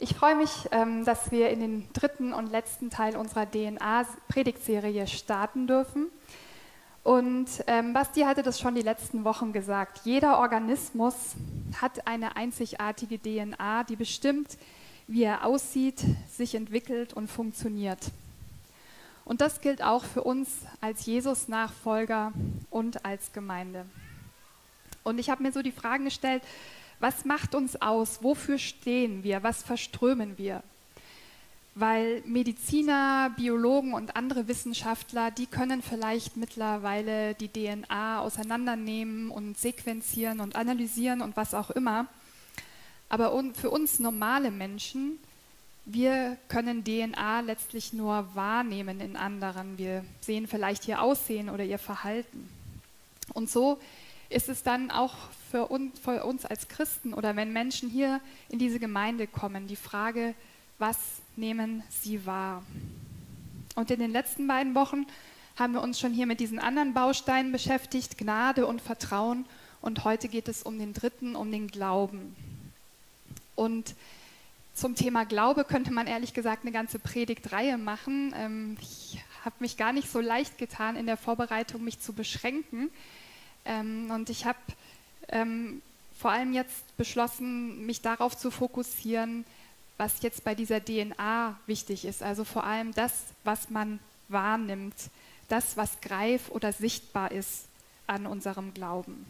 Ich freue mich, dass wir in den dritten und letzten Teil unserer DNA-Predigtserie starten dürfen. Und Basti hatte das schon die letzten Wochen gesagt. Jeder Organismus hat eine einzigartige DNA, die bestimmt, wie er aussieht, sich entwickelt und funktioniert. Und das gilt auch für uns als Jesus-Nachfolger und als Gemeinde. Und ich habe mir so die Fragen gestellt, was macht uns aus? Wofür stehen wir? Was verströmen wir? Weil Mediziner, Biologen und andere Wissenschaftler, die können vielleicht mittlerweile die DNA auseinandernehmen und sequenzieren und analysieren und was auch immer. Aber für uns normale Menschen, wir können DNA letztlich nur wahrnehmen in anderen. Wir sehen vielleicht ihr Aussehen oder ihr Verhalten. Und so ist es dann auch für uns als Christen oder wenn Menschen hier in diese Gemeinde kommen, die Frage, was nehmen sie wahr? Und in den letzten beiden Wochen haben wir uns schon hier mit diesen anderen Bausteinen beschäftigt, Gnade und Vertrauen. Und heute geht es um den dritten, um den Glauben. Und zum Thema Glaube könnte man ehrlich gesagt eine ganze Predigtreihe machen. Ich habe mich gar nicht so leicht getan in der Vorbereitung, mich zu beschränken. Und ich habe vor allem jetzt beschlossen, mich darauf zu fokussieren, was jetzt bei dieser DNA wichtig ist. Also vor allem das, was man wahrnimmt, das, was greif oder sichtbar ist an unserem Glauben.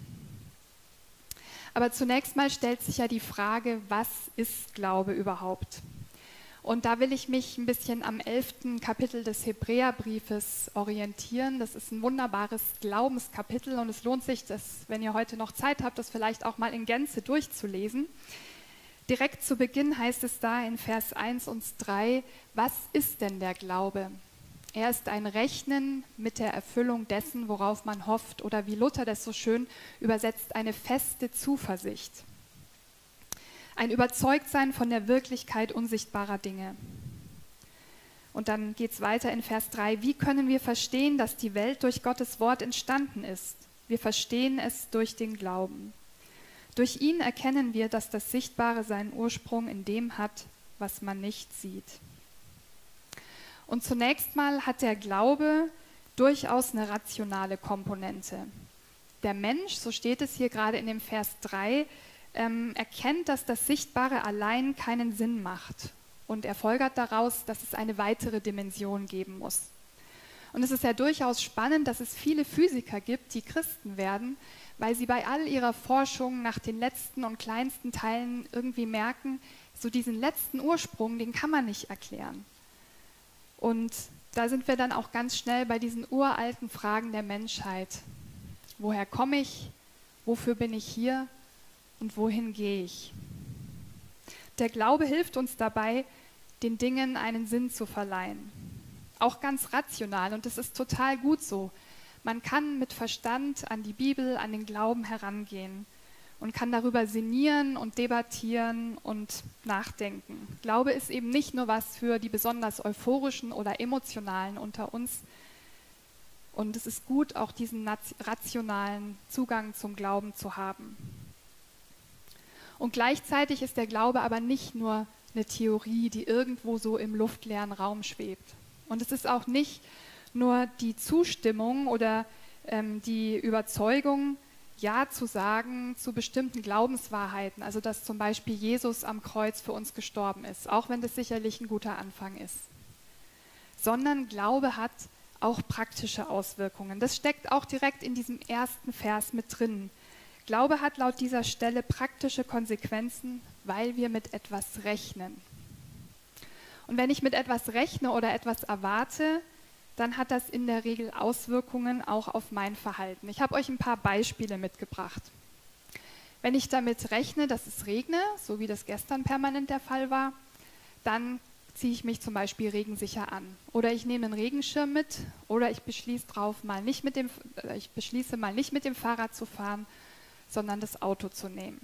Aber zunächst mal stellt sich ja die Frage, was ist Glaube überhaupt? Und da will ich mich ein bisschen am 11. Kapitel des Hebräerbriefes orientieren. Das ist ein wunderbares Glaubenskapitel und es lohnt sich, das, wenn ihr heute noch Zeit habt, das vielleicht auch mal in Gänze durchzulesen. Direkt zu Beginn heißt es da in Vers 1 und 3, was ist denn der Glaube? Er ist ein Rechnen mit der Erfüllung dessen, worauf man hofft, oder wie Luther das so schön übersetzt, eine feste Zuversicht. Ein Überzeugtsein von der Wirklichkeit unsichtbarer Dinge. Und dann geht es weiter in Vers 3. Wie können wir verstehen, dass die Welt durch Gottes Wort entstanden ist? Wir verstehen es durch den Glauben. Durch ihn erkennen wir, dass das Sichtbare seinen Ursprung in dem hat, was man nicht sieht. Und zunächst mal hat der Glaube durchaus eine rationale Komponente. Der Mensch, so steht es hier gerade in dem Vers 3, erkennt, dass das Sichtbare allein keinen Sinn macht und er folgert daraus, dass es eine weitere Dimension geben muss. Und es ist ja durchaus spannend, dass es viele Physiker gibt, die Christen werden, weil sie bei all ihrer Forschung nach den letzten und kleinsten Teilen irgendwie merken, so diesen letzten Ursprung, den kann man nicht erklären. Und da sind wir dann auch ganz schnell bei diesen uralten Fragen der Menschheit. Woher komme ich? Wofür bin ich hier? Und wohin gehe ich? Der Glaube hilft uns dabei, den Dingen einen Sinn zu verleihen. Auch ganz rational und das ist total gut so. Man kann mit Verstand an die Bibel, an den Glauben herangehen und kann darüber sinnieren und debattieren und nachdenken. Glaube ist eben nicht nur was für die besonders euphorischen oder emotionalen unter uns. Und es ist gut, auch diesen rationalen Zugang zum Glauben zu haben. Und gleichzeitig ist der Glaube aber nicht nur eine Theorie, die irgendwo so im luftleeren Raum schwebt. Und es ist auch nicht nur die Zustimmung oder die Überzeugung, Ja zu sagen zu bestimmten Glaubenswahrheiten, also dass zum Beispiel Jesus am Kreuz für uns gestorben ist, auch wenn das sicherlich ein guter Anfang ist. Sondern Glaube hat auch praktische Auswirkungen. Das steckt auch direkt in diesem ersten Vers mit drin. Glaube hat laut dieser Stelle praktische Konsequenzen, weil wir mit etwas rechnen. Und wenn ich mit etwas rechne oder etwas erwarte, dann hat das in der Regel Auswirkungen auch auf mein Verhalten. Ich habe euch ein paar Beispiele mitgebracht. Wenn ich damit rechne, dass es regne, so wie das gestern permanent der Fall war, dann ziehe ich mich zum Beispiel regensicher an. Oder ich nehme einen Regenschirm mit oder ich beschließe mal nicht mit dem Fahrrad zu fahren, sondern das Auto zu nehmen.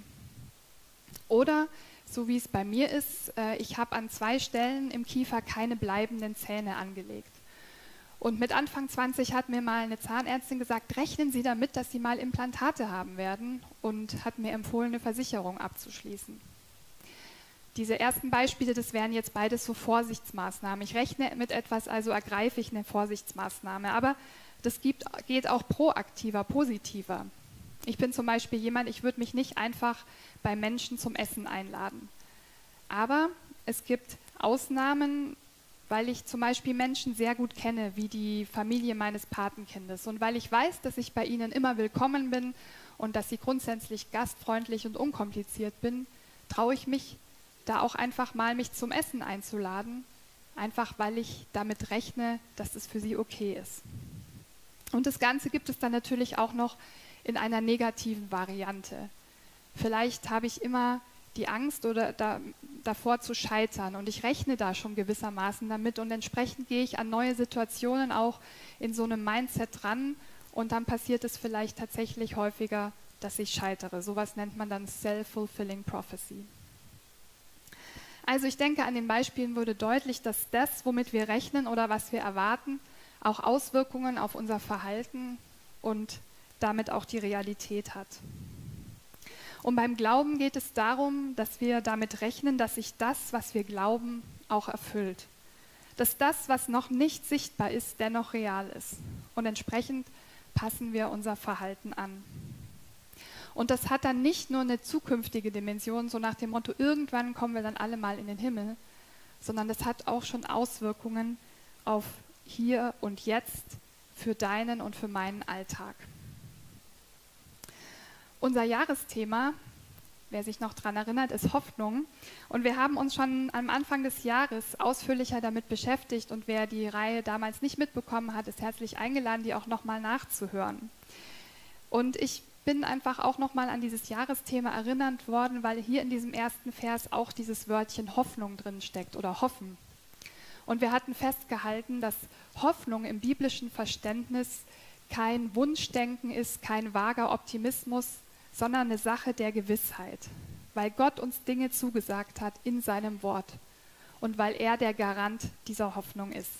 Oder, so wie es bei mir ist, ich habe an 2 Stellen im Kiefer keine bleibenden Zähne angelegt. Und mit Anfang 20 hat mir mal eine Zahnärztin gesagt, rechnen Sie damit, dass Sie mal Implantate haben werden und hat mir empfohlen, eine Versicherung abzuschließen. Diese ersten Beispiele, das wären jetzt beides so Vorsichtsmaßnahmen. Ich rechne mit etwas, also ergreife ich eine Vorsichtsmaßnahme. Aber das geht auch proaktiver, positiver. Ich bin zum Beispiel jemand, ich würde mich nicht einfach bei Menschen zum Essen einladen. Aber es gibt Ausnahmen, weil ich zum Beispiel Menschen sehr gut kenne, wie die Familie meines Patenkindes. Und weil ich weiß, dass ich bei ihnen immer willkommen bin und dass sie grundsätzlich gastfreundlich und unkompliziert bin, traue ich mich, da auch einfach mal mich zum Essen einzuladen, einfach weil ich damit rechne, dass es für sie okay ist. Und das Ganze gibt es dann natürlich auch noch in einer negativen Variante. Vielleicht habe ich immer die Angst oder davor zu scheitern und ich rechne da schon gewissermaßen damit und entsprechend gehe ich an neue Situationen auch in so einem Mindset ran und dann passiert es vielleicht tatsächlich häufiger, dass ich scheitere. Sowas nennt man dann Self-Fulfilling Prophecy. Also ich denke, an den Beispielen wurde deutlich, dass das, womit wir rechnen oder was wir erwarten, auch Auswirkungen auf unser Verhalten und damit auch die Realität hat. Und beim Glauben geht es darum, dass wir damit rechnen, dass sich das, was wir glauben, auch erfüllt. Dass das, was noch nicht sichtbar ist, dennoch real ist. Und entsprechend passen wir unser Verhalten an. Und das hat dann nicht nur eine zukünftige Dimension, so nach dem Motto, irgendwann kommen wir dann alle mal in den Himmel, sondern das hat auch schon Auswirkungen auf hier und jetzt für deinen und für meinen Alltag. Unser Jahresthema, wer sich noch daran erinnert, ist Hoffnung. Und wir haben uns schon am Anfang des Jahres ausführlicher damit beschäftigt. Und wer die Reihe damals nicht mitbekommen hat, ist herzlich eingeladen, die auch nochmal nachzuhören. Und ich bin einfach auch nochmal an dieses Jahresthema erinnert worden, weil hier in diesem ersten Vers auch dieses Wörtchen Hoffnung drin steckt oder hoffen. Und wir hatten festgehalten, dass Hoffnung im biblischen Verständnis kein Wunschdenken ist, kein vager Optimismus, sondern eine Sache der Gewissheit, weil Gott uns Dinge zugesagt hat in seinem Wort und weil er der Garant dieser Hoffnung ist.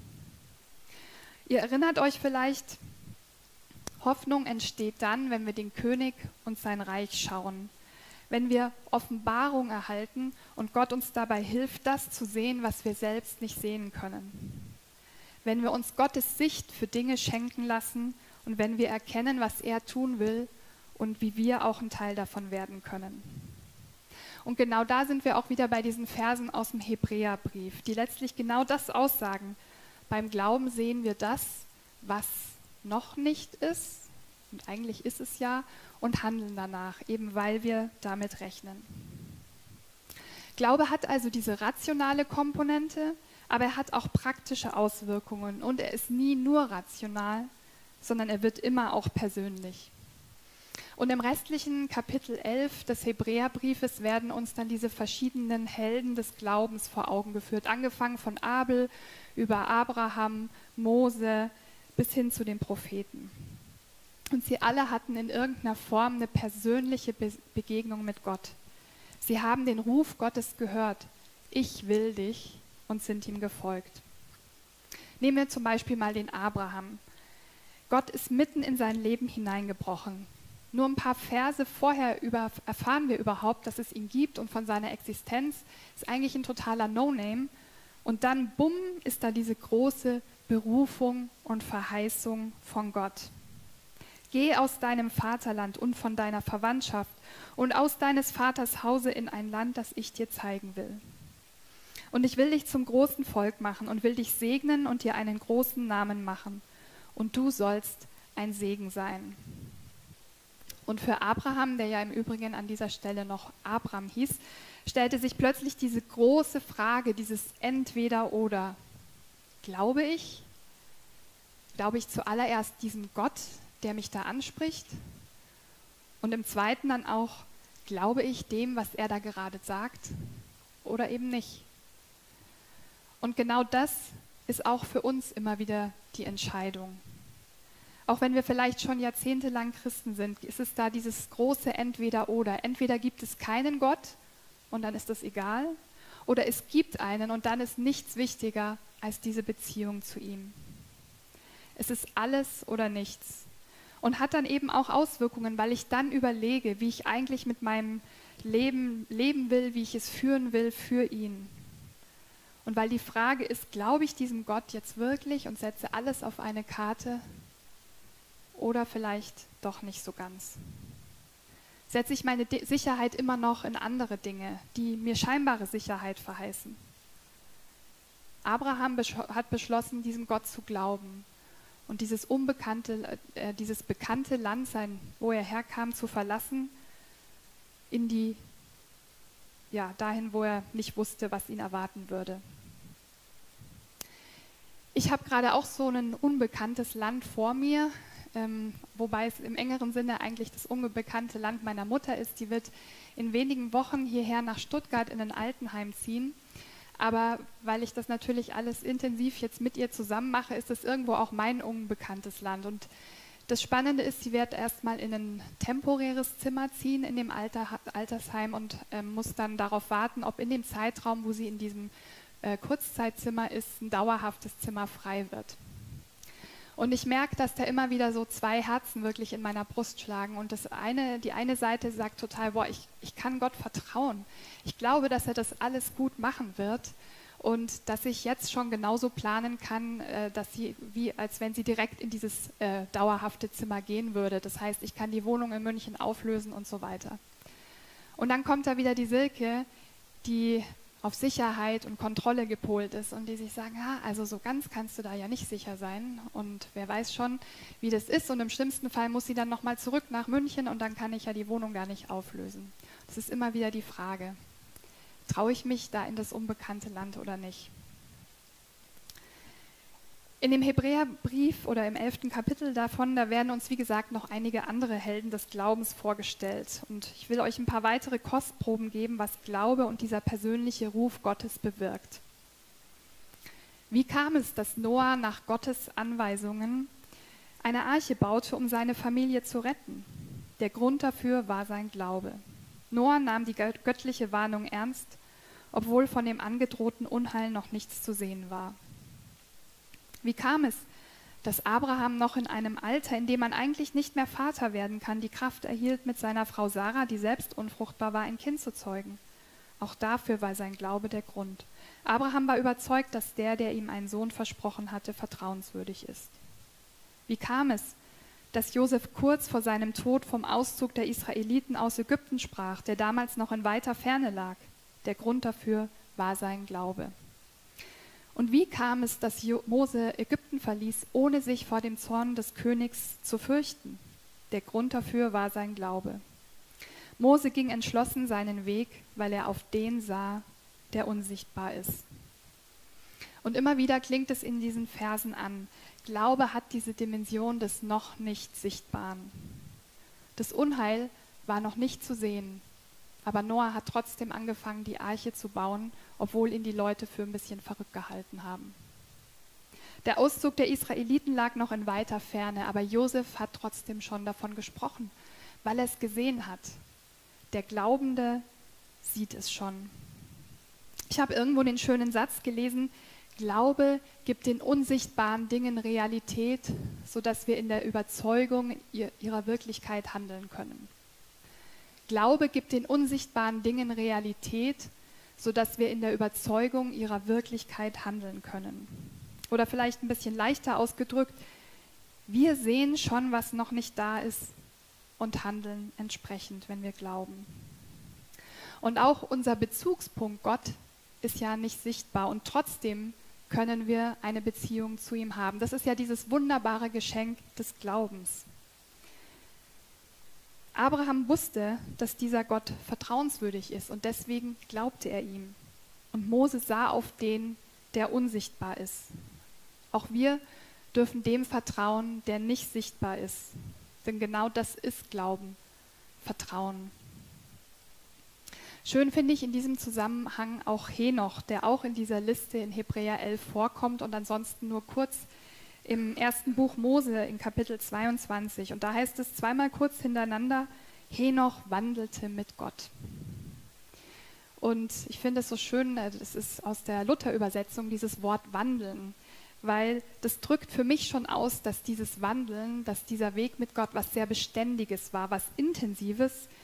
Ihr erinnert euch vielleicht, Hoffnung entsteht dann, wenn wir den König und sein Reich schauen, wenn wir Offenbarung erhalten und Gott uns dabei hilft, das zu sehen, was wir selbst nicht sehen können. Wenn wir uns Gottes Sicht für Dinge schenken lassen und wenn wir erkennen, was er tun will und wie wir auch ein Teil davon werden können. Und genau da sind wir auch wieder bei diesen Versen aus dem Hebräerbrief, die letztlich genau das aussagen. Beim Glauben sehen wir das, was noch nicht ist, und eigentlich ist es ja, und handeln danach, eben weil wir damit rechnen. Glaube hat also diese rationale Komponente, aber er hat auch praktische Auswirkungen und er ist nie nur rational, sondern er wird immer auch persönlich. Und im restlichen Kapitel 11 des Hebräerbriefes werden uns dann diese verschiedenen Helden des Glaubens vor Augen geführt, angefangen von Abel über Abraham, Mose bis hin zu den Propheten. Und sie alle hatten in irgendeiner Form eine persönliche Begegnung mit Gott. Sie haben den Ruf Gottes gehört, ich will dich, und sind ihm gefolgt. Nehmen wir zum Beispiel mal den Abraham. Gott ist mitten in sein Leben hineingebrochen. Nur ein paar Verse vorher erfahren wir überhaupt, dass es ihn gibt und von seiner Existenz. Ist eigentlich ein totaler No-Name. Und dann, bumm, ist da diese große Berufung und Verheißung von Gott. Geh aus deinem Vaterland und von deiner Verwandtschaft und aus deines Vaters Hause in ein Land, das ich dir zeigen will. Und ich will dich zum großen Volk machen und will dich segnen und dir einen großen Namen machen. Und du sollst ein Segen sein. Und für Abraham, der ja im Übrigen an dieser Stelle noch Abram hieß, stellte sich plötzlich diese große Frage, dieses Entweder-Oder. Glaube ich zuallererst diesem Gott, der mich da anspricht? Und im Zweiten dann auch, glaube ich dem, was er da gerade sagt? Oder eben nicht? Und genau das ist auch für uns immer wieder die Entscheidung. Auch wenn wir vielleicht schon jahrzehntelang Christen sind, ist es da dieses große Entweder-Oder. Entweder gibt es keinen Gott und dann ist das egal, oder es gibt einen und dann ist nichts wichtiger als diese Beziehung zu ihm. Es ist alles oder nichts und hat dann eben auch Auswirkungen, weil ich dann überlege, wie ich eigentlich mit meinem leben will, wie ich es führen will für ihn. Und weil die Frage ist, glaube ich diesem Gott jetzt wirklich und setze alles auf eine Karte oder vielleicht doch nicht so ganz? Setze ich meine Sicherheit immer noch in andere Dinge, die mir scheinbare Sicherheit verheißen? Abraham hat beschlossen, diesem Gott zu glauben und dieses bekannte Land, wo er herkam, zu verlassen, dahin, wo er nicht wusste, was ihn erwarten würde. Ich habe gerade auch so ein unbekanntes Land vor mir, wobei es im engeren Sinne eigentlich das unbekannte Land meiner Mutter ist. Die wird in wenigen Wochen hierher nach Stuttgart in ein Altenheim ziehen. Aber weil ich das natürlich alles intensiv jetzt mit ihr zusammen mache, ist es irgendwo auch mein unbekanntes Land. Und das Spannende ist, sie wird erstmal in ein temporäres Zimmer ziehen in dem Altersheim und muss dann darauf warten, ob in dem Zeitraum, wo sie in diesem Kurzzeitzimmer ist, ein dauerhaftes Zimmer frei wird. Und ich merke, dass da immer wieder so zwei Herzen wirklich in meiner Brust schlagen. Und die eine Seite sagt total, boah, ich kann Gott vertrauen. Ich glaube, dass er das alles gut machen wird und dass ich jetzt schon genauso planen kann, als wenn sie direkt in dieses dauerhafte Zimmer gehen würde. Das heißt, ich kann die Wohnung in München auflösen und so weiter. Und dann kommt da wieder die Silke, die auf Sicherheit und Kontrolle gepolt ist und die sich sagen, also so ganz kannst du da ja nicht sicher sein und wer weiß schon, wie das ist und im schlimmsten Fall muss sie dann nochmal zurück nach München und dann kann ich ja die Wohnung gar nicht auflösen. Das ist immer wieder die Frage, traue ich mich da in das unbekannte Land oder nicht? In dem Hebräerbrief oder im 11. Kapitel davon, da werden uns, wie gesagt, noch einige andere Helden des Glaubens vorgestellt. Und ich will euch ein paar weitere Kostproben geben, was Glaube und dieser persönliche Ruf Gottes bewirkt. Wie kam es, dass Noah nach Gottes Anweisungen eine Arche baute, um seine Familie zu retten? Der Grund dafür war sein Glaube. Noah nahm die göttliche Warnung ernst, obwohl von dem angedrohten Unheil noch nichts zu sehen war. Wie kam es, dass Abraham noch in einem Alter, in dem man eigentlich nicht mehr Vater werden kann, die Kraft erhielt, mit seiner Frau Sarah, die selbst unfruchtbar war, ein Kind zu zeugen? Auch dafür war sein Glaube der Grund. Abraham war überzeugt, dass der ihm einen Sohn versprochen hatte, vertrauenswürdig ist. Wie kam es, dass Josef kurz vor seinem Tod vom Auszug der Israeliten aus Ägypten sprach, der damals noch in weiter Ferne lag? Der Grund dafür war sein Glaube. Und wie kam es, dass Mose Ägypten verließ, ohne sich vor dem Zorn des Königs zu fürchten? Der Grund dafür war sein Glaube. Mose ging entschlossen seinen Weg, weil er auf den sah, der unsichtbar ist. Und immer wieder klingt es in diesen Versen an. Glaube hat diese Dimension des noch nicht Sichtbaren. Das Unheil war noch nicht zu sehen, aber Noah hat trotzdem angefangen, die Arche zu bauen, obwohl ihn die Leute für ein bisschen verrückt gehalten haben. Der Auszug der Israeliten lag noch in weiter Ferne, aber Josef hat trotzdem schon davon gesprochen, weil er es gesehen hat. Der Glaubende sieht es schon. Ich habe irgendwo den schönen Satz gelesen, Glaube gibt den unsichtbaren Dingen Realität, sodass wir in der Überzeugung ihrer Wirklichkeit handeln können. Glaube gibt den unsichtbaren Dingen Realität, sodass wir in der Überzeugung ihrer Wirklichkeit handeln können. Oder vielleicht ein bisschen leichter ausgedrückt, wir sehen schon, was noch nicht da ist und handeln entsprechend, wenn wir glauben. Und auch unser Bezugspunkt Gott ist ja nicht sichtbar und trotzdem können wir eine Beziehung zu ihm haben. Das ist ja dieses wunderbare Geschenk des Glaubens. Abraham wusste, dass dieser Gott vertrauenswürdig ist und deswegen glaubte er ihm. Und Mose sah auf den, der unsichtbar ist. Auch wir dürfen dem vertrauen, der nicht sichtbar ist. Denn genau das ist Glauben, Vertrauen. Schön finde ich in diesem Zusammenhang auch Henoch, der auch in dieser Liste in Hebräer 11 vorkommt und ansonsten nur kurz im ersten Buch Mose in Kapitel 22. Und da heißt es zweimal kurz hintereinander, Henoch wandelte mit Gott. Und ich finde es so schön, das ist aus der Luther-Übersetzung, dieses Wort wandeln, weil das drückt für mich schon aus, dass dieses Wandeln, dass dieser Weg mit Gott was sehr Beständiges war, was Intensives,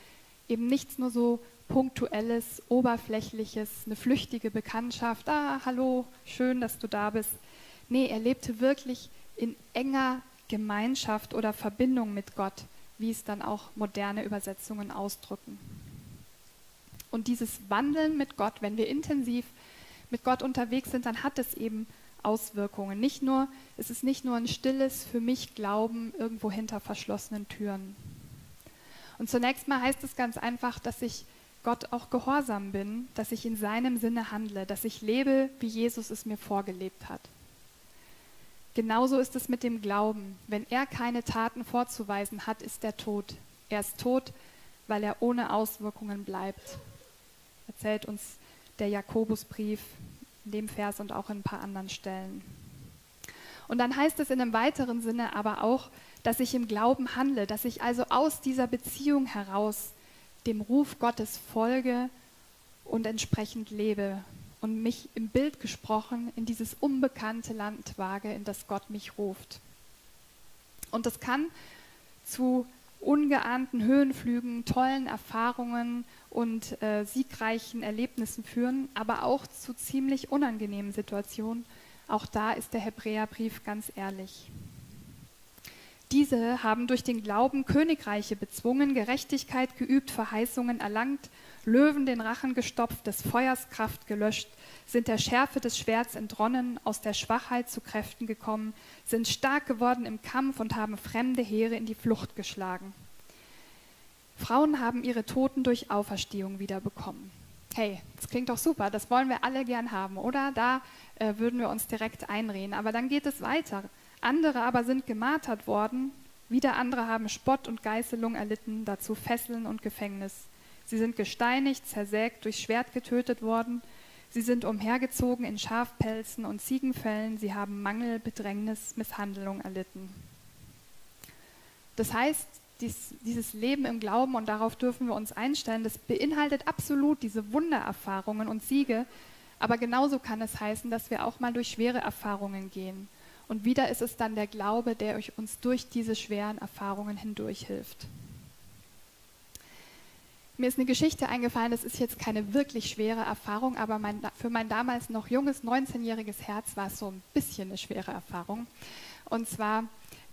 eben nichts nur so Punktuelles, Oberflächliches, eine flüchtige Bekanntschaft, hallo, schön, dass du da bist. Nee, er lebte wirklich in enger Gemeinschaft oder Verbindung mit Gott, wie es dann auch moderne Übersetzungen ausdrücken. Und dieses Wandeln mit Gott, wenn wir intensiv mit Gott unterwegs sind, dann hat es eben Auswirkungen. Es ist nicht nur ein stilles für mich Glauben irgendwo hinter verschlossenen Türen. Und zunächst mal heißt es ganz einfach, dass ich Gott auch gehorsam bin, dass ich in seinem Sinne handle, dass ich lebe, wie Jesus es mir vorgelebt hat. Genauso ist es mit dem Glauben. Wenn er keine Taten vorzuweisen hat, ist er tot. Er ist tot, weil er ohne Auswirkungen bleibt. Erzählt uns der Jakobusbrief in dem Vers und auch in ein paar anderen Stellen. Und dann heißt es in einem weiteren Sinne aber auch, dass ich im Glauben handle, dass ich also aus dieser Beziehung heraus dem Ruf Gottes folge und entsprechend lebe und mich im Bild gesprochen in dieses unbekannte Land wage, in das Gott mich ruft. Und das kann zu ungeahnten Höhenflügen, tollen Erfahrungen und siegreichen Erlebnissen führen, aber auch zu ziemlich unangenehmen Situationen. Auch da ist der Hebräerbrief ganz ehrlich. Diese haben durch den Glauben Königreiche bezwungen, Gerechtigkeit geübt, Verheißungen erlangt, Löwen den Rachen gestopft, des Feuers Kraft gelöscht, sind der Schärfe des Schwerts entronnen, aus der Schwachheit zu Kräften gekommen, sind stark geworden im Kampf und haben fremde Heere in die Flucht geschlagen. Frauen haben ihre Toten durch Auferstehung wiederbekommen. Hey, das klingt doch super, das wollen wir alle gern haben, oder? Da würden wir uns direkt einreden. Aber dann geht es weiter. Andere aber sind gemartert worden, wieder andere haben Spott und Geißelung erlitten, dazu Fesseln und Gefängnis. Sie sind gesteinigt, zersägt, durch Schwert getötet worden. Sie sind umhergezogen in Schafpelzen und Ziegenfellen. Sie haben Mangel, Bedrängnis, Misshandlung erlitten. Das heißt, dieses Leben im Glauben, und darauf dürfen wir uns einstellen, das beinhaltet absolut diese Wundererfahrungen und Siege. Aber genauso kann es heißen, dass wir auch mal durch schwere Erfahrungen gehen. Und wieder ist es dann der Glaube, der uns durch diese schweren Erfahrungen hindurch hilft. Mir ist eine Geschichte eingefallen, das ist jetzt keine wirklich schwere Erfahrung, aber für mein damals noch junges, 19-jähriges Herz war es so ein bisschen eine schwere Erfahrung. Und zwar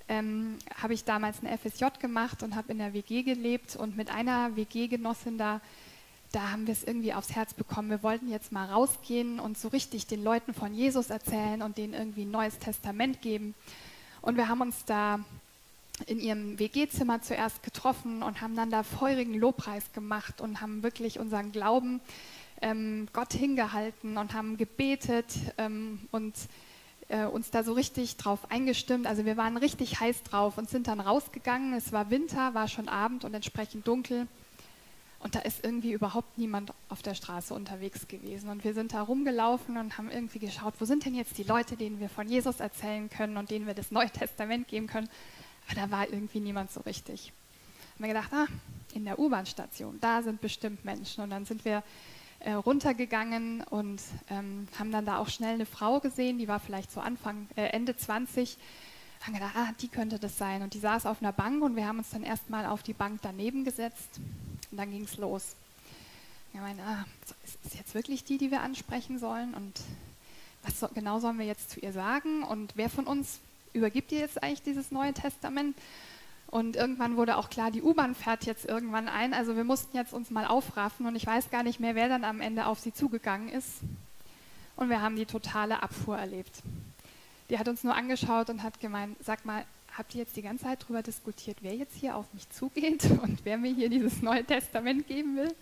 habe ich damals eine FSJ gemacht und habe in der WG gelebt und mit einer WG-Genossin da haben wir es irgendwie aufs Herz bekommen. Wir wollten jetzt mal rausgehen und so richtig den Leuten von Jesus erzählen und denen irgendwie ein neues Testament geben. Und wir haben uns da in ihrem WG-Zimmer zuerst getroffen und haben dann da feurigen Lobpreis gemacht und haben wirklich unseren Glauben Gott hingehalten und haben gebetet und uns da so richtig drauf eingestimmt. Also wir waren richtig heiß drauf und sind dann rausgegangen. Es war Winter, war schon Abend und entsprechend dunkel. Und da ist irgendwie überhaupt niemand auf der Straße unterwegs gewesen. Und wir sind da rumgelaufen und haben irgendwie geschaut, wo sind denn jetzt die Leute, denen wir von Jesus erzählen können und denen wir das Neue Testament geben können. Aber da war irgendwie niemand so richtig. Haben wir gedacht, in der U-Bahn-Station, da sind bestimmt Menschen. Und dann sind wir runtergegangen und haben dann da auch schnell eine Frau gesehen, die war vielleicht so Ende 20. Haben gedacht, die könnte das sein. Und die saß auf einer Bank und wir haben uns dann erstmal auf die Bank daneben gesetzt. Und dann ging es los. Wir meinen, ist jetzt wirklich die wir ansprechen sollen? Und was genau sollen wir jetzt zu ihr sagen? Und wer von uns übergibt ihr jetzt eigentlich dieses Neue Testament? Und irgendwann wurde auch klar, die U-Bahn fährt jetzt irgendwann ein. Also wir mussten jetzt uns mal aufraffen. Und ich weiß gar nicht mehr, wer dann am Ende auf sie zugegangen ist. Und wir haben die totale Abfuhr erlebt. Die hat uns nur angeschaut und hat gemeint, sag mal, habt ihr jetzt die ganze Zeit darüber diskutiert, wer jetzt hier auf mich zugeht und wer mir hier dieses Neue Testament geben will?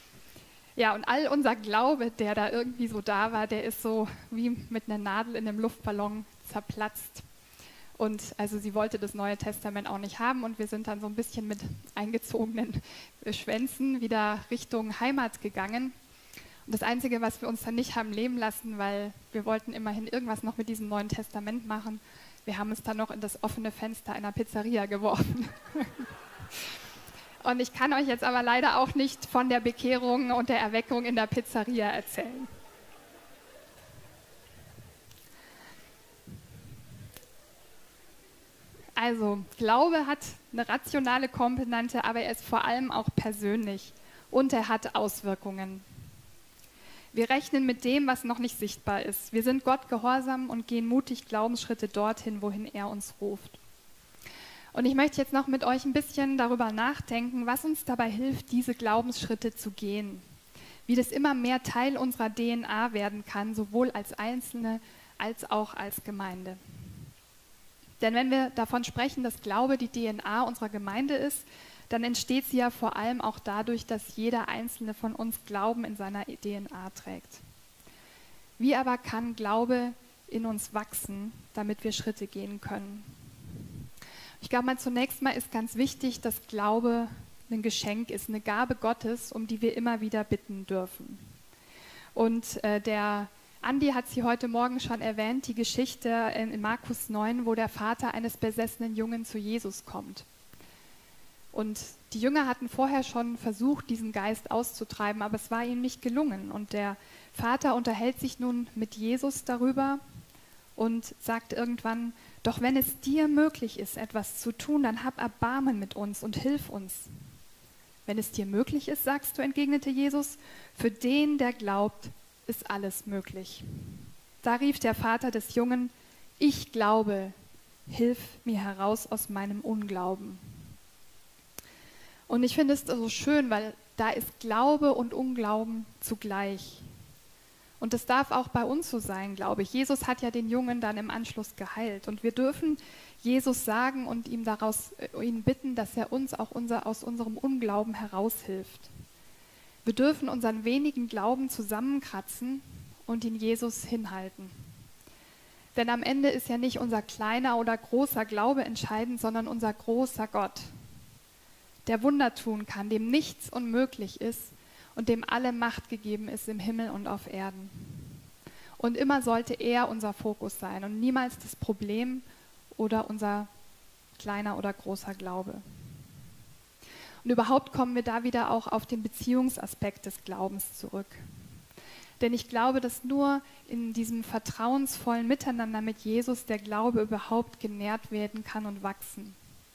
Ja, und all unser Glaube, der da irgendwie so da war, der ist so wie mit einer Nadel in einem Luftballon zerplatzt. Und also sie wollte das Neue Testament auch nicht haben und wir sind dann so ein bisschen mit eingezogenen Schwänzen wieder Richtung Heimat gegangen. Und das Einzige, was wir uns dann nicht haben leben lassen, weil wir wollten immerhin irgendwas noch mit diesem Neuen Testament machen, wir haben es dann noch in das offene Fenster einer Pizzeria geworfen. Und ich kann euch jetzt aber leider auch nicht von der Bekehrung und der Erweckung in der Pizzeria erzählen. Also, Glaube hat eine rationale Komponente, aber er ist vor allem auch persönlich. und er hat Auswirkungen. Wir rechnen mit dem, was noch nicht sichtbar ist. Wir sind Gott gehorsam und gehen mutig Glaubensschritte dorthin, wohin er uns ruft. Und ich möchte jetzt noch mit euch ein bisschen darüber nachdenken, was uns dabei hilft, diese Glaubensschritte zu gehen. Wie das immer mehr Teil unserer DNA werden kann, sowohl als Einzelne als auch als Gemeinde. Denn wenn wir davon sprechen, dass Glaube die DNA unserer Gemeinde ist, dann entsteht sie ja vor allem auch dadurch, dass jeder Einzelne von uns Glauben in seiner DNA trägt. Wie aber kann Glaube in uns wachsen, damit wir Schritte gehen können? Ich glaube mal, zunächst mal ist ganz wichtig, dass Glaube ein Geschenk ist, eine Gabe Gottes, um die wir immer wieder bitten dürfen. Und der Andi hat sie heute Morgen schon erwähnt, die Geschichte in Markus 9, wo der Vater eines besessenen Jungen zu Jesus kommt. Und die Jünger hatten vorher schon versucht, diesen Geist auszutreiben, aber es war ihnen nicht gelungen. Und der Vater unterhält sich nun mit Jesus darüber und sagt irgendwann: Doch wenn es dir möglich ist, etwas zu tun, dann hab Erbarmen mit uns und hilf uns. Wenn es dir möglich ist, sagst du, entgegnete Jesus, für den, der glaubt, ist alles möglich. Da rief der Vater des Jungen: Ich glaube, hilf mir heraus aus meinem Unglauben. Und ich finde es so schön, weil da ist Glaube und Unglauben zugleich. Und das darf auch bei uns so sein, glaube ich. Jesus hat ja den Jungen dann im Anschluss geheilt. Und wir dürfen Jesus sagen und ihn bitten, dass er uns auch aus unserem Unglauben heraushilft. Wir dürfen unseren wenigen Glauben zusammenkratzen und ihn Jesus hinhalten. Denn am Ende ist ja nicht unser kleiner oder großer Glaube entscheidend, sondern unser großer Gott, der Wunder tun kann, dem nichts unmöglich ist und dem alle Macht gegeben ist im Himmel und auf Erden. Und immer sollte er unser Fokus sein und niemals das Problem oder unser kleiner oder großer Glaube. Und überhaupt kommen wir da wieder auch auf den Beziehungsaspekt des Glaubens zurück. Denn ich glaube, dass nur in diesem vertrauensvollen Miteinander mit Jesus der Glaube überhaupt genährt werden kann und wachsen.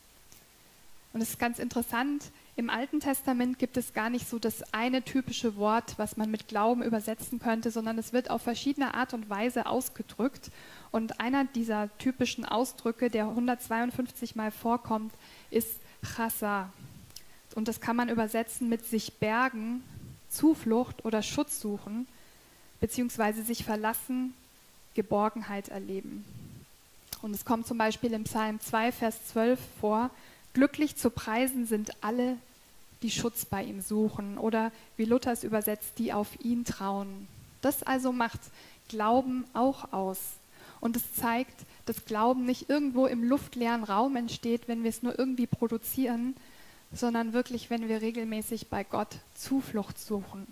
Und es ist ganz interessant, im Alten Testament gibt es gar nicht so das eine typische Wort, was man mit Glauben übersetzen könnte, sondern es wird auf verschiedene Art und Weise ausgedrückt. Und einer dieser typischen Ausdrücke, der 152 Mal vorkommt, ist Chassa. Und das kann man übersetzen mit sich bergen, Zuflucht oder Schutz suchen, beziehungsweise sich verlassen, Geborgenheit erleben. Und es kommt zum Beispiel im Psalm 2, Vers 12 vor: Glücklich zu preisen sind alle, die Schutz bei ihm suchen. Oder wie Luther es übersetzt, die auf ihn trauen. Das also macht Glauben auch aus. Und es zeigt, dass Glauben nicht irgendwo im luftleeren Raum entsteht, wenn wir es nur irgendwie produzieren, sondern wirklich, wenn wir regelmäßig bei Gott Zuflucht suchen.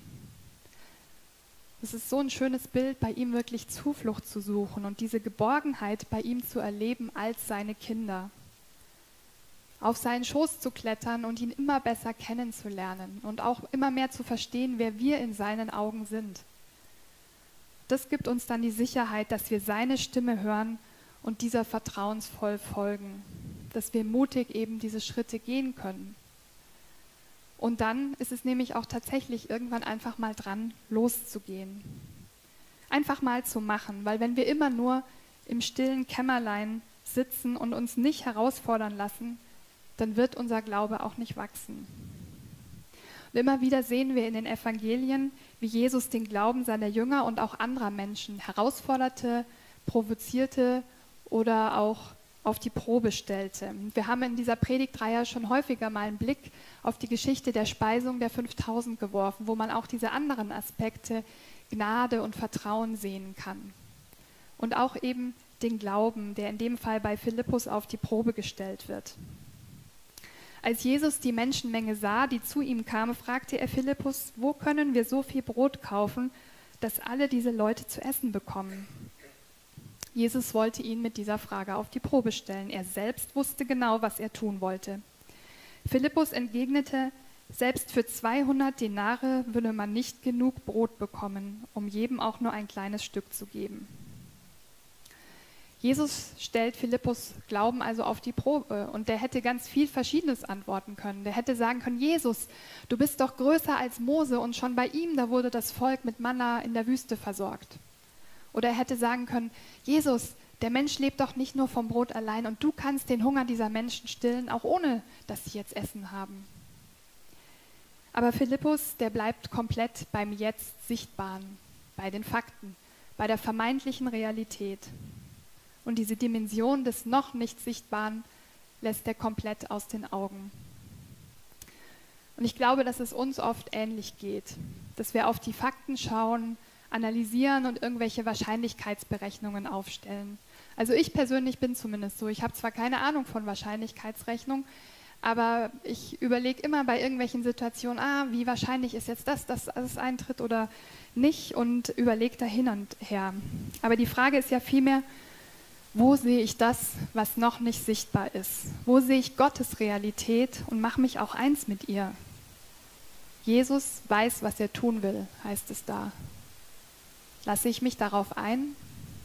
Es ist so ein schönes Bild, bei ihm wirklich Zuflucht zu suchen und diese Geborgenheit bei ihm zu erleben als seine Kinder. Auf seinen Schoß zu klettern und ihn immer besser kennenzulernen und auch immer mehr zu verstehen, wer wir in seinen Augen sind. Das gibt uns dann die Sicherheit, dass wir seine Stimme hören und dieser vertrauensvoll folgen, dass wir mutig eben diese Schritte gehen können. Und dann ist es nämlich auch tatsächlich irgendwann einfach mal dran, loszugehen. Einfach mal zu machen, weil wenn wir immer nur im stillen Kämmerlein sitzen und uns nicht herausfordern lassen, dann wird unser Glaube auch nicht wachsen. Und immer wieder sehen wir in den Evangelien, wie Jesus den Glauben seiner Jünger und auch anderer Menschen herausforderte, provozierte oder auch auf die Probe stellte. Wir haben in dieser Predigtreihe schon häufiger mal einen Blick auf die Geschichte der Speisung der 5000 geworfen, wo man auch diese anderen Aspekte Gnade und Vertrauen sehen kann. Und auch eben den Glauben, der in dem Fall bei Philippus auf die Probe gestellt wird. Als Jesus die Menschenmenge sah, die zu ihm kam, fragte er Philippus: Wo können wir so viel Brot kaufen, dass alle diese Leute zu essen bekommen? Jesus wollte ihn mit dieser Frage auf die Probe stellen. Er selbst wusste genau, was er tun wollte. Philippus entgegnete: Selbst für 200 Denare würde man nicht genug Brot bekommen, um jedem auch nur ein kleines Stück zu geben. Jesus stellt Philippus Glauben also auf die Probe und der hätte ganz viel Verschiedenes antworten können. Der hätte sagen können, Jesus, du bist doch größer als Mose und schon bei ihm, da wurde das Volk mit Manna in der Wüste versorgt. Oder er hätte sagen können, Jesus, der Mensch lebt doch nicht nur vom Brot allein und du kannst den Hunger dieser Menschen stillen, auch ohne, dass sie jetzt Essen haben. Aber Philippus, der bleibt komplett beim Jetzt Sichtbaren, bei den Fakten, bei der vermeintlichen Realität. Und diese Dimension des noch nicht Sichtbaren lässt er komplett aus den Augen. Und ich glaube, dass es uns oft ähnlich geht, dass wir auf die Fakten schauen, analysieren und irgendwelche Wahrscheinlichkeitsberechnungen aufstellen. Also ich persönlich bin zumindest so. Ich habe zwar keine Ahnung von Wahrscheinlichkeitsrechnung, aber ich überlege immer bei irgendwelchen Situationen, wie wahrscheinlich ist jetzt dass es eintritt oder nicht und überlege da hin und her. Aber die Frage ist ja vielmehr, wo sehe ich das, was noch nicht sichtbar ist? Wo sehe ich Gottes Realität und mache mich auch eins mit ihr? Jesus weiß, was er tun will, heißt es da. Lasse ich mich darauf ein?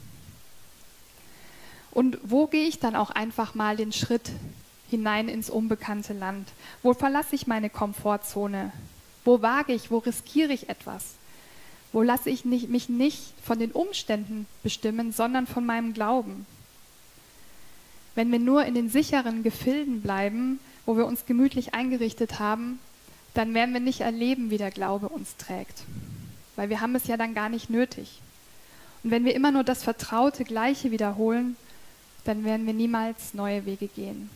Und wo gehe ich dann auch einfach mal den Schritt hinein ins unbekannte Land? Wo verlasse ich meine Komfortzone? Wo wage ich, wo riskiere ich etwas? Wo lasse ich mich nicht von den Umständen bestimmen, sondern von meinem Glauben? Wenn wir nur in den sicheren Gefilden bleiben, wo wir uns gemütlich eingerichtet haben, dann werden wir nicht erleben, wie der Glaube uns trägt. Weil wir haben es ja dann gar nicht nötig. Und wenn wir immer nur das vertraute Gleiche wiederholen, dann werden wir niemals neue Wege gehen.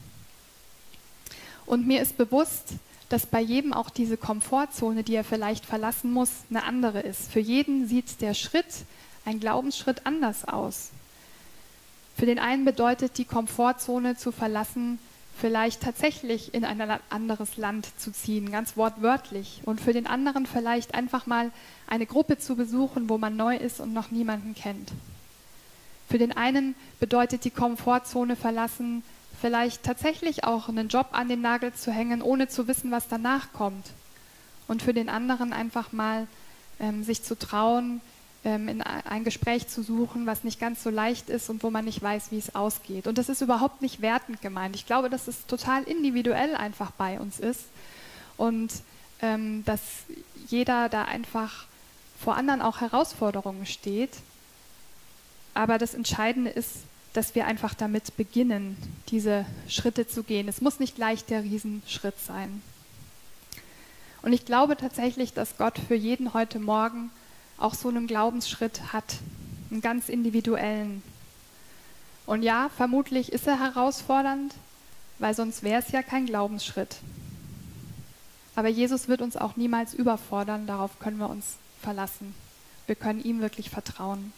Und mir ist bewusst, dass bei jedem auch diese Komfortzone, die er vielleicht verlassen muss, eine andere ist. Für jeden sieht der Schritt, ein Glaubensschritt, anders aus. Für den einen bedeutet die Komfortzone zu verlassen, vielleicht tatsächlich in ein anderes Land zu ziehen, ganz wortwörtlich. Und für den anderen vielleicht einfach mal eine Gruppe zu besuchen, wo man neu ist und noch niemanden kennt. Für den einen bedeutet die Komfortzone verlassen, vielleicht tatsächlich auch einen Job an den Nagel zu hängen, ohne zu wissen, was danach kommt. Und für den anderen einfach mal sich zu trauen, in ein Gespräch zu suchen, was nicht ganz so leicht ist und wo man nicht weiß, wie es ausgeht. Und das ist überhaupt nicht wertend gemeint. Ich glaube, dass es total individuell einfach bei uns ist und dass jeder da einfach vor anderen auch Herausforderungen steht. Aber das Entscheidende ist, dass wir einfach damit beginnen, diese Schritte zu gehen. Es muss nicht gleich der Riesenschritt sein. Und ich glaube tatsächlich, dass Gott für jeden heute Morgen auch so einen Glaubensschritt hat, einen ganz individuellen. Und ja, vermutlich ist er herausfordernd, weil sonst wäre es ja kein Glaubensschritt. Aber Jesus wird uns auch niemals überfordern, darauf können wir uns verlassen. Wir können ihm wirklich vertrauen.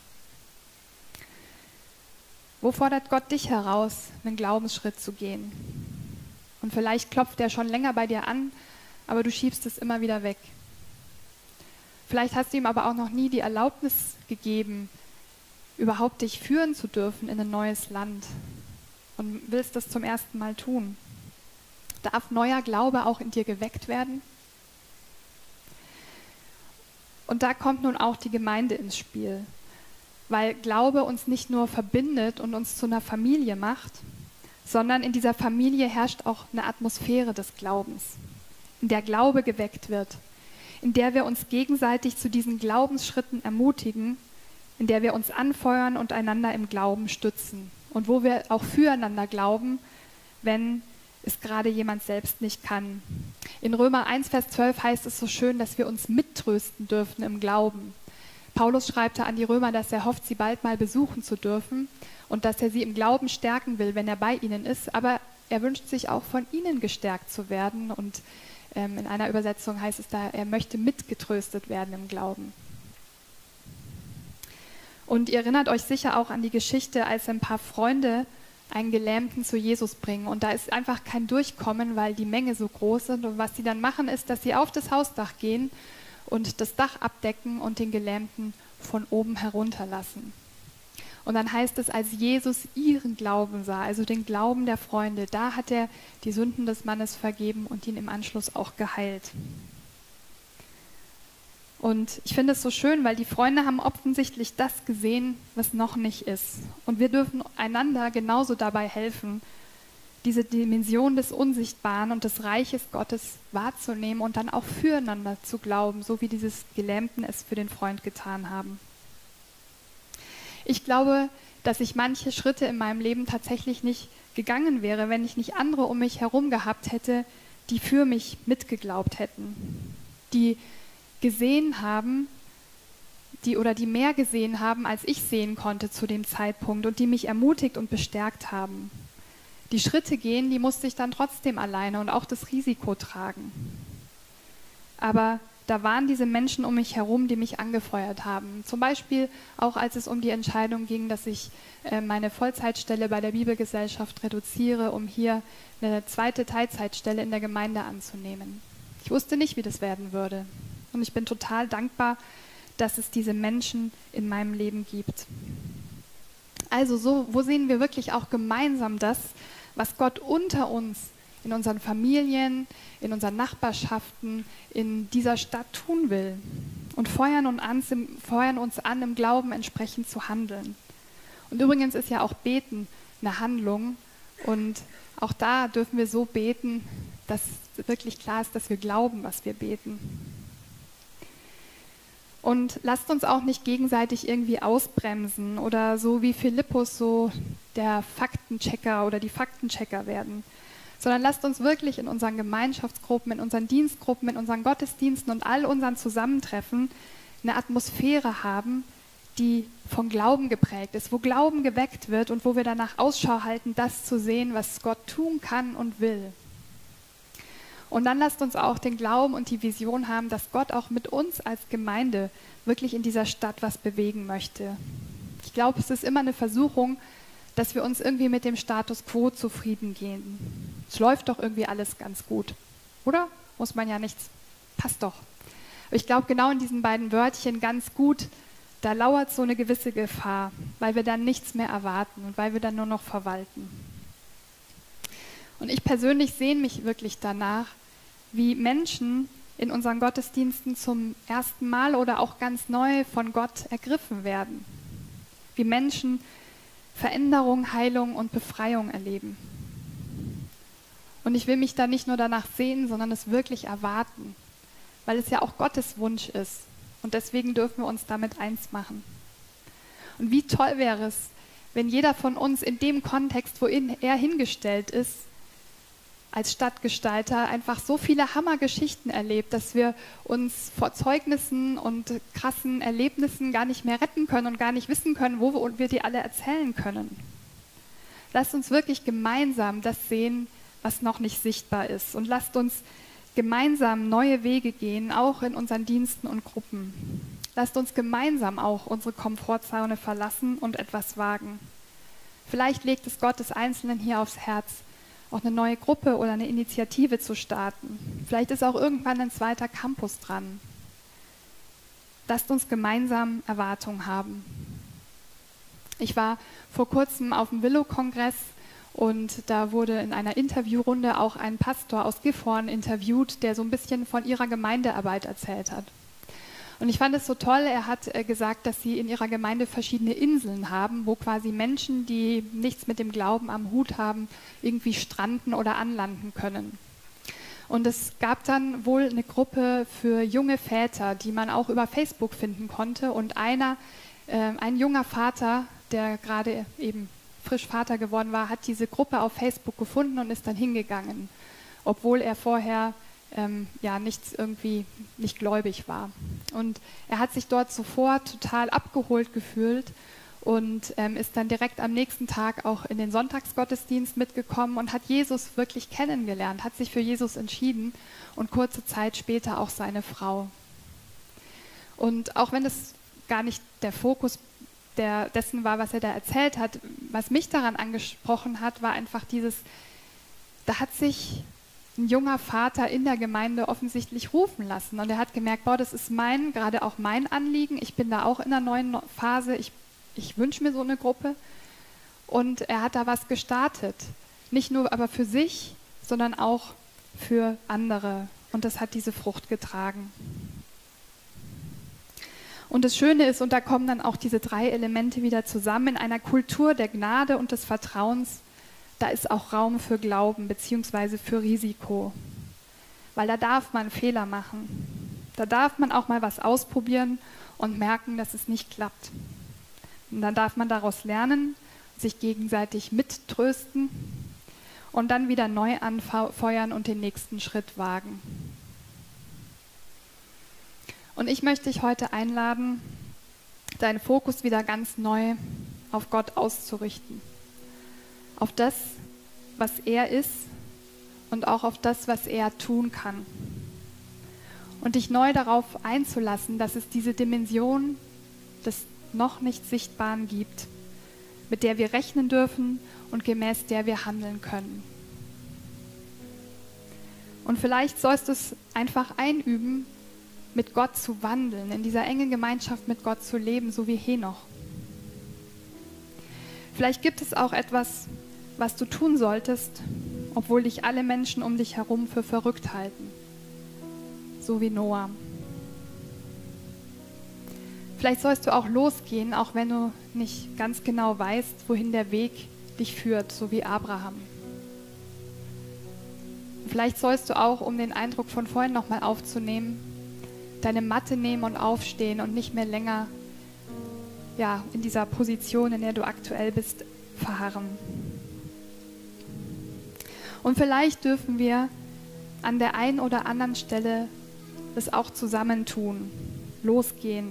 Wo fordert Gott dich heraus, einen Glaubensschritt zu gehen? Und vielleicht klopft er schon länger bei dir an, aber du schiebst es immer wieder weg. Vielleicht hast du ihm aber auch noch nie die Erlaubnis gegeben, überhaupt dich führen zu dürfen in ein neues Land und willst das zum ersten Mal tun. Darf neuer Glaube auch in dir geweckt werden? Und da kommt nun auch die Gemeinde ins Spiel, weil Glaube uns nicht nur verbindet und uns zu einer Familie macht, sondern in dieser Familie herrscht auch eine Atmosphäre des Glaubens, in der Glaube geweckt wird, in der wir uns gegenseitig zu diesen Glaubensschritten ermutigen, in der wir uns anfeuern und einander im Glauben stützen und wo wir auch füreinander glauben, wenn es gerade jemand selbst nicht kann. In Römer 1, Vers 12 heißt es so schön, dass wir uns mittrösten dürfen im Glauben. Paulus schreibt da an die Römer, dass er hofft, sie bald mal besuchen zu dürfen und dass er sie im Glauben stärken will, wenn er bei ihnen ist, aber er wünscht sich auch von ihnen gestärkt zu werden und in einer Übersetzung heißt es da, er möchte mitgetröstet werden im Glauben. Und ihr erinnert euch sicher auch an die Geschichte, als ein paar Freunde einen Gelähmten zu Jesus bringen. Und da ist einfach kein Durchkommen, weil die Menge so groß ist. Und was sie dann machen, ist, dass sie auf das Hausdach gehen und das Dach abdecken und den Gelähmten von oben herunterlassen. Und dann heißt es, als Jesus ihren Glauben sah, also den Glauben der Freunde, da hat er die Sünden des Mannes vergeben und ihn im Anschluss auch geheilt. Und ich finde es so schön, weil die Freunde haben offensichtlich das gesehen, was noch nicht ist. Und wir dürfen einander genauso dabei helfen, diese Dimension des Unsichtbaren und des Reiches Gottes wahrzunehmen und dann auch füreinander zu glauben, so wie dieses Gelähmten es für den Freund getan haben. Ich glaube, dass ich manche Schritte in meinem Leben tatsächlich nicht gegangen wäre, wenn ich nicht andere um mich herum gehabt hätte, die für mich mitgeglaubt hätten, die gesehen haben, die mehr gesehen haben, als ich sehen konnte zu dem Zeitpunkt und die mich ermutigt und bestärkt haben. Die Schritte gehen, die musste ich dann trotzdem alleine und auch das Risiko tragen. Aber da waren diese Menschen um mich herum, die mich angefeuert haben. Zum Beispiel auch, als es um die Entscheidung ging, dass ich meine Vollzeitstelle bei der Bibelgesellschaft reduziere, um hier eine zweite Teilzeitstelle in der Gemeinde anzunehmen. Ich wusste nicht, wie das werden würde. Und ich bin total dankbar, dass es diese Menschen in meinem Leben gibt. Also so, wo sehen wir wirklich auch gemeinsam das, was Gott unter uns, in unseren Familien, in unseren Nachbarschaften, in dieser Stadt tun will und feuern uns an, im Glauben entsprechend zu handeln. Und übrigens ist ja auch Beten eine Handlung und auch da dürfen wir so beten, dass wirklich klar ist, dass wir glauben, was wir beten. Und lasst uns auch nicht gegenseitig irgendwie ausbremsen oder so wie Philippus so der Faktenchecker oder die Faktenchecker werden, sondern lasst uns wirklich in unseren Gemeinschaftsgruppen, in unseren Dienstgruppen, in unseren Gottesdiensten und all unseren Zusammentreffen eine Atmosphäre haben, die von Glauben geprägt ist, wo Glauben geweckt wird und wo wir danach Ausschau halten, das zu sehen, was Gott tun kann und will. Und dann lasst uns auch den Glauben und die Vision haben, dass Gott auch mit uns als Gemeinde wirklich in dieser Stadt was bewegen möchte. Ich glaube, es ist immer eine Versuchung, dass wir uns irgendwie mit dem Status quo zufrieden geben. Es läuft doch irgendwie alles ganz gut, oder? Muss man ja nichts, passt doch. Aber ich glaube, genau in diesen beiden Wörtchen ganz gut, da lauert so eine gewisse Gefahr, weil wir dann nichts mehr erwarten und weil wir dann nur noch verwalten. Und ich persönlich sehne mich wirklich danach, wie Menschen in unseren Gottesdiensten zum ersten Mal oder auch ganz neu von Gott ergriffen werden. Wie Menschen Veränderung, Heilung und Befreiung erleben. Und ich will mich da nicht nur danach sehnen, sondern es wirklich erwarten, weil es ja auch Gottes Wunsch ist. Und deswegen dürfen wir uns damit eins machen. Und wie toll wäre es, wenn jeder von uns in dem Kontext, worin er hingestellt ist, als Stadtgestalter einfach so viele Hammergeschichten erlebt, dass wir uns vor Zeugnissen und krassen Erlebnissen gar nicht mehr retten können und gar nicht wissen können, wo wir die alle erzählen können. Lasst uns wirklich gemeinsam das sehen, was noch nicht sichtbar ist. Und lasst uns gemeinsam neue Wege gehen, auch in unseren Diensten und Gruppen. Lasst uns gemeinsam auch unsere Komfortzone verlassen und etwas wagen. Vielleicht legt es Gott des Einzelnen hier aufs Herz, auch eine neue Gruppe oder eine Initiative zu starten. Vielleicht ist auch irgendwann ein zweiter Campus dran. Lasst uns gemeinsam Erwartungen haben. Ich war vor kurzem auf dem Willow-Kongress und da wurde in einer Interviewrunde auch ein Pastor aus Gifhorn interviewt, der so ein bisschen von ihrer Gemeindearbeit erzählt hat. Und ich fand es so toll, er hat gesagt, dass sie in ihrer Gemeinde verschiedene Inseln haben, wo quasi Menschen, die nichts mit dem Glauben am Hut haben, irgendwie stranden oder anlanden können. Und es gab dann wohl eine Gruppe für junge Väter, die man auch über Facebook finden konnte. Und ein junger Vater, der gerade eben frisch Vater geworden war, hat diese Gruppe auf Facebook gefunden und ist dann hingegangen, obwohl er vorher nicht gläubig war. Und er hat sich dort sofort total abgeholt gefühlt und ist dann direkt am nächsten Tag auch in den Sonntagsgottesdienst mitgekommen und hat Jesus wirklich kennengelernt, hat sich für Jesus entschieden und kurze Zeit später auch seine Frau. Und auch wenn es gar nicht der Fokus dessen war, was er da erzählt hat, was mich daran angesprochen hat, war einfach da hat sich ein junger Vater in der Gemeinde offensichtlich rufen lassen. Und er hat gemerkt, das ist gerade auch mein Anliegen. Ich bin da auch in einer neuen Phase. Ich wünsche mir so eine Gruppe. Und er hat da was gestartet. Nicht nur aber für sich, sondern auch für andere. Und das hat diese Frucht getragen. Und das Schöne ist, und da kommen dann auch diese 3 Elemente wieder zusammen, in einer Kultur der Gnade und des Vertrauens, da ist auch Raum für Glauben bzw. für Risiko. Weil da darf man Fehler machen. Da darf man auch mal was ausprobieren und merken, dass es nicht klappt. Und dann darf man daraus lernen, sich gegenseitig mittrösten und dann wieder neu anfeuern und den nächsten Schritt wagen. Und ich möchte dich heute einladen, deinen Fokus wieder ganz neu auf Gott auszurichten. Auf das, was er ist und auch auf das, was er tun kann. Und dich neu darauf einzulassen, dass es diese Dimension des noch nicht Sichtbaren gibt, mit der wir rechnen dürfen und gemäß der wir handeln können. Und vielleicht sollst du es einfach einüben, mit Gott zu wandeln, in dieser engen Gemeinschaft mit Gott zu leben, so wie Henoch. Vielleicht gibt es auch etwas, was du tun solltest, obwohl dich alle Menschen um dich herum für verrückt halten, so wie Noah. Vielleicht sollst du auch losgehen, auch wenn du nicht ganz genau weißt, wohin der Weg dich führt, so wie Abraham. Vielleicht sollst du auch, um den Eindruck von vorhin nochmal aufzunehmen, deine Matte nehmen und aufstehen und nicht mehr länger in dieser Position, in der du aktuell bist, verharren. Und vielleicht dürfen wir an der einen oder anderen Stelle das auch zusammentun, losgehen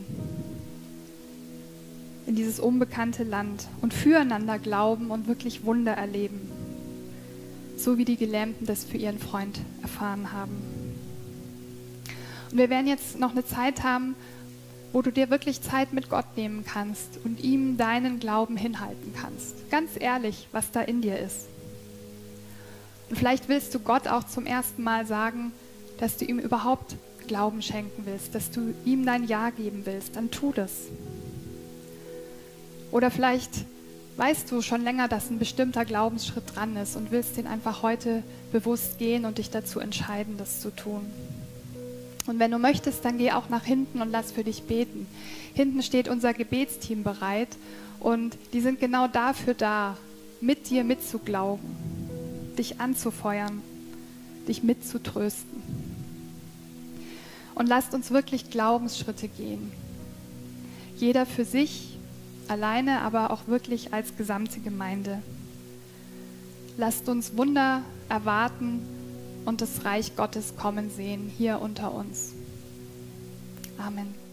in dieses unbekannte Land und füreinander glauben und wirklich Wunder erleben, so wie die Gelähmten das für ihren Freund erfahren haben. Und wir werden jetzt noch eine Zeit haben, wo du dir wirklich Zeit mit Gott nehmen kannst und ihm deinen Glauben hinhalten kannst. Ganz ehrlich, was da in dir ist. Und vielleicht willst du Gott auch zum ersten Mal sagen, dass du ihm überhaupt Glauben schenken willst, dass du ihm dein Ja geben willst. Dann tu das. Oder vielleicht weißt du schon länger, dass ein bestimmter Glaubensschritt dran ist und willst den einfach heute bewusst gehen und dich dazu entscheiden, das zu tun. Und wenn du möchtest, dann geh auch nach hinten und lass für dich beten. Hinten steht unser Gebetsteam bereit und die sind genau dafür da, mit dir mitzuglauben, dich anzufeuern, dich mitzutrösten. Und lasst uns wirklich Glaubensschritte gehen. Jeder für sich, alleine, aber auch wirklich als gesamte Gemeinde. Lasst uns Wunder erwarten und das Reich Gottes kommen sehen, hier unter uns. Amen.